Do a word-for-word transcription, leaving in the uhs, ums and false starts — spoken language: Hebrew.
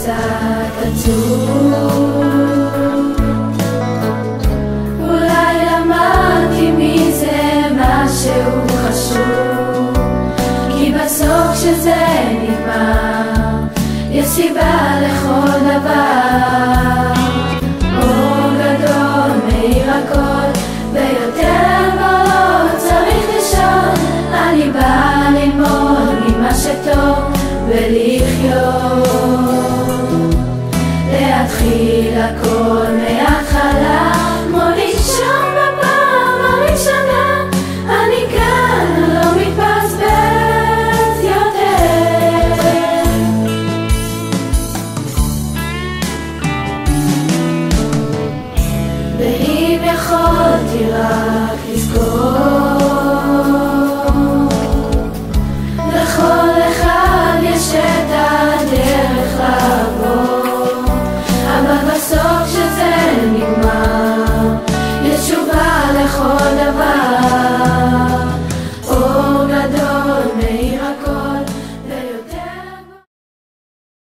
קצת עצוב, אולי למדתי מזה משהו חשוב, כי בסוף כשזה נגמר יש סיבה לכל דבר. אור גדול מאיר הכל ויותר לא צריך לשאול, אני באה ללמוד ממה שטוב ולחיות, להתחיל הכל מההתחלה, כמו לישון בפעם הראשונה. אני כאן לא מתבזבז יותר, ואם יכולתי רק לזכור, לכל אחד יש את הדרך לעבור, אבל בסוף שזה נגמר יש תשובה לכל